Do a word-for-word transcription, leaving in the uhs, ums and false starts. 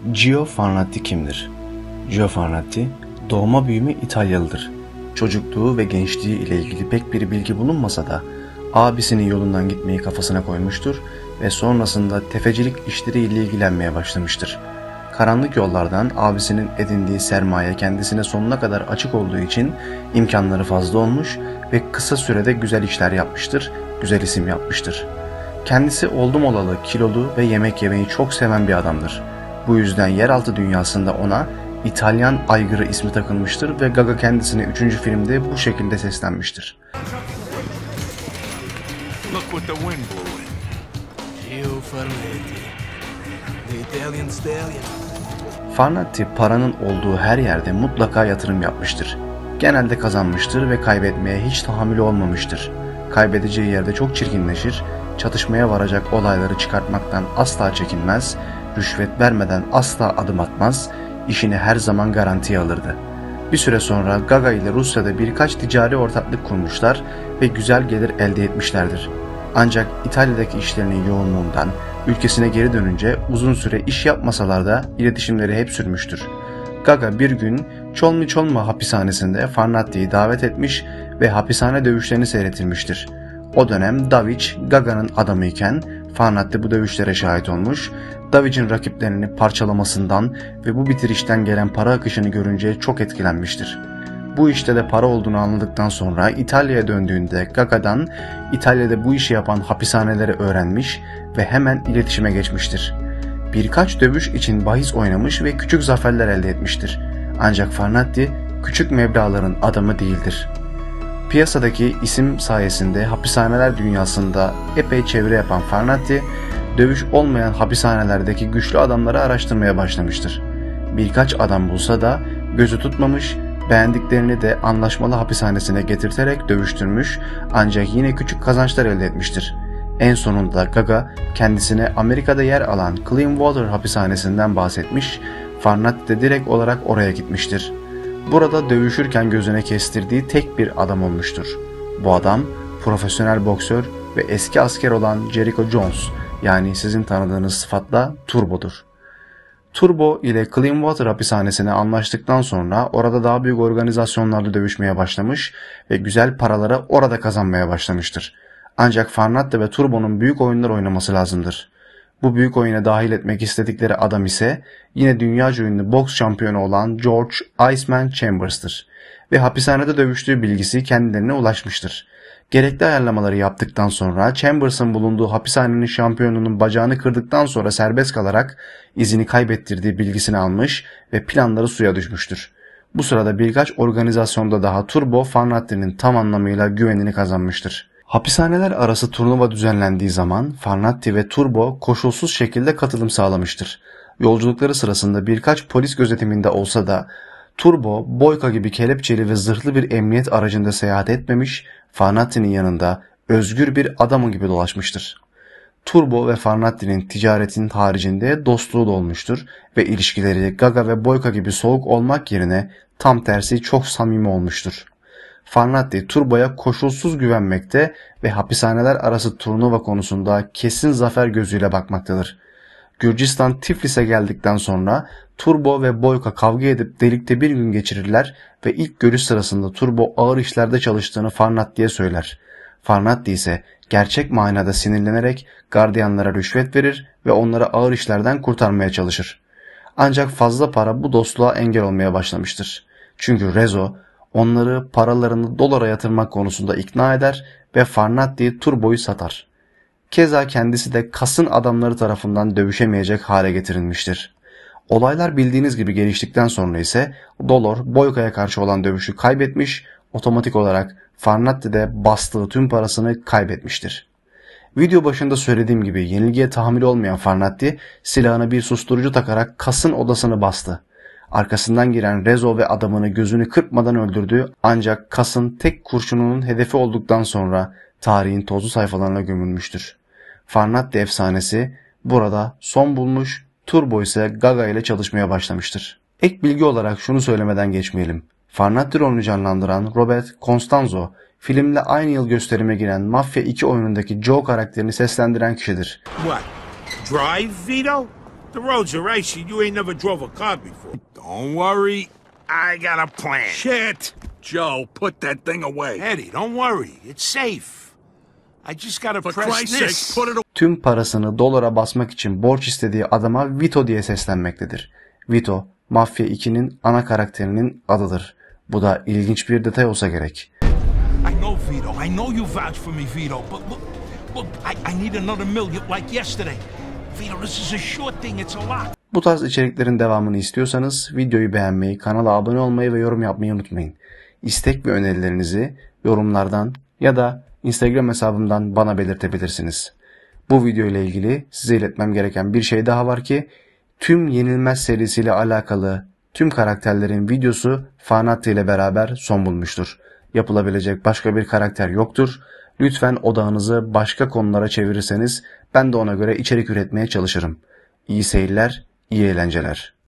Gio Farnatti kimdir? Gio Farnatti, doğma büyüme İtalyalıdır. Çocukluğu ve gençliği ile ilgili pek bir bilgi bulunmasa da abisinin yolundan gitmeyi kafasına koymuştur ve sonrasında tefecilik işleriyle ilgilenmeye başlamıştır. Karanlık yollardan abisinin edindiği sermaye kendisine sonuna kadar açık olduğu için imkanları fazla olmuş ve kısa sürede güzel işler yapmıştır, güzel isim yapmıştır. Kendisi oldum olalı, kilolu ve yemek yemeyi çok seven bir adamdır. Bu yüzden yeraltı dünyasında ona İtalyan aygırı ismi takılmıştır ve Gaga kendisine üçüncü filmde bu şekilde seslenmiştir. Look what the wind blowing. Gio Farnatti, the Italian stallion. Farnatti paranın olduğu her yerde mutlaka yatırım yapmıştır. Genelde kazanmıştır ve kaybetmeye hiç tahammülü olmamıştır. Kaybedeceği yerde çok çirkinleşir, çatışmaya varacak olayları çıkartmaktan asla çekinmez, rüşvet vermeden asla adım atmaz, işini her zaman garantiye alırdı. Bir süre sonra Gaga ile Rusya'da birkaç ticari ortaklık kurmuşlar ve güzel gelir elde etmişlerdir. Ancak İtalya'daki işlerinin yoğunluğundan ülkesine geri dönünce uzun süre iş yapmasalar da iletişimleri hep sürmüştür. Gaga bir gün Cholmi-Cholma hapishanesinde Farnatti'yi davet etmiş ve hapishane dövüşlerini seyrettirmiştir. O dönem Davic Gaga'nın adamıyken Farnatti bu dövüşlere şahit olmuş, Davic'in rakiplerini parçalamasından ve bu bitirişten gelen para akışını görünce çok etkilenmiştir. Bu işte de para olduğunu anladıktan sonra İtalya'ya döndüğünde Gaga'dan İtalya'da bu işi yapan hapishaneleri öğrenmiş ve hemen iletişime geçmiştir. Birkaç dövüş için bahis oynamış ve küçük zaferler elde etmiştir. Ancak Farnatti küçük meblağların adamı değildir. Piyasadaki isim sayesinde hapishaneler dünyasında epey çevre yapan Farnatti, dövüş olmayan hapishanelerdeki güçlü adamları araştırmaya başlamıştır. Birkaç adam bulsa da gözü tutmamış, beğendiklerini de anlaşmalı hapishanesine getirterek dövüştürmüş ancak yine küçük kazançlar elde etmiştir. En sonunda Gaga kendisine Amerika'da yer alan Clearwater hapishanesinden bahsetmiş, Farnatti de direkt olarak oraya gitmiştir. Burada dövüşürken gözüne kestirdiği tek bir adam olmuştur. Bu adam profesyonel boksör ve eski asker olan Jericho Jones, yani sizin tanıdığınız sıfatla Turbo'dur. Turbo ile Clearwater hapishanesine anlaştıktan sonra orada daha büyük organizasyonlarda dövüşmeye başlamış ve güzel paraları orada kazanmaya başlamıştır. Ancak Farnatti ve Turbo'nun büyük oyunlar oynaması lazımdır. Bu büyük oyuna dahil etmek istedikleri adam ise yine dünyaca ünlü boks şampiyonu olan George Iceman Chambers'tır ve hapishanede dövüştüğü bilgisi kendilerine ulaşmıştır. Gerekli ayarlamaları yaptıktan sonra Chambers'ın bulunduğu hapishanenin şampiyonunun bacağını kırdıktan sonra serbest kalarak izini kaybettirdiği bilgisini almış ve planları suya düşmüştür. Bu sırada birkaç organizasyonda daha Turbo Farnatti'nin tam anlamıyla güvenini kazanmıştır. Hapishaneler arası turnuva düzenlendiği zaman Farnatti ve Turbo koşulsuz şekilde katılım sağlamıştır. Yolculukları sırasında birkaç polis gözetiminde olsa da Turbo, Boyka gibi kelepçeli ve zırhlı bir emniyet aracında seyahat etmemiş, Farnatti'nin yanında özgür bir adamı gibi dolaşmıştır. Turbo ve Farnatti'nin ticaretin haricinde dostluğu da olmuştur ve ilişkileri Gaga ve Boyka gibi soğuk olmak yerine tam tersi çok samimi olmuştur. Farnatti Turbo'ya koşulsuz güvenmekte ve hapishaneler arası turnuva konusunda kesin zafer gözüyle bakmaktadır. Gürcistan Tiflis'e geldikten sonra Turbo ve Boyka kavga edip delikte bir gün geçirirler ve ilk görüş sırasında Turbo ağır işlerde çalıştığını Farnatti'ye söyler. Farnatti ise gerçek manada sinirlenerek gardiyanlara rüşvet verir ve onları ağır işlerden kurtarmaya çalışır. Ancak fazla para bu dostluğa engel olmaya başlamıştır. Çünkü Rezo onları paralarını dolara yatırmak konusunda ikna eder ve Farnatti Turbo'yu satar. Keza kendisi de kasın adamları tarafından dövüşemeyecek hale getirilmiştir. Olaylar bildiğiniz gibi geliştikten sonra ise Dolor Boyka'ya karşı olan dövüşü kaybetmiş, otomatik olarak Farnatti de bastığı tüm parasını kaybetmiştir. Video başında söylediğim gibi yenilgiye tahammül olmayan Farnatti silahına bir susturucu takarak kasın odasını bastı. Arkasından giren Rezo ve adamını gözünü kırpmadan öldürdü ancak kasın tek kurşununun hedefi olduktan sonra tarihin tozlu sayfalarına gömülmüştür. Farnatti efsanesi burada son bulmuş, Turbo ise Gaga ile çalışmaya başlamıştır. Ek bilgi olarak şunu söylemeden geçmeyelim. Farnatti rolünü canlandıran Robert Costanzo, filmle aynı yıl gösterime giren Mafya iki oyunundaki Joe karakterini seslendiren kişidir. What? Drive, Vito? The roads are icy. You ain't never drove a car before. Don't worry. I got a plan. Shit! Joe, put that thing away. Eddie, don't worry. It's safe. I just gotta For press Christ's this. sake, put it away. Tüm parasını dolara basmak için borç istediği adama Vito diye seslenmektedir. Vito, Mafya ikinin ana karakterinin adıdır. Bu da ilginç bir detay olsa gerek. I know Vito. I know you vouch for me, Vito. But look, look, I, I need another million like yesterday. Vito, this is a short thing. It's a lot. Bu tarz içeriklerin devamını istiyorsanız videoyu beğenmeyi, kanala abone olmayı ve yorum yapmayı unutmayın. İstek ve önerilerinizi yorumlardan ya da Instagram hesabımdan bana belirtebilirsiniz. Bu video ile ilgili size iletmem gereken bir şey daha var ki tüm Yenilmez serisiyle alakalı tüm karakterlerin videosu Fanatti ile beraber son bulmuştur. Yapılabilecek başka bir karakter yoktur. Lütfen odağınızı başka konulara çevirirseniz ben de ona göre içerik üretmeye çalışırım. İyi seyirler, iyi eğlenceler.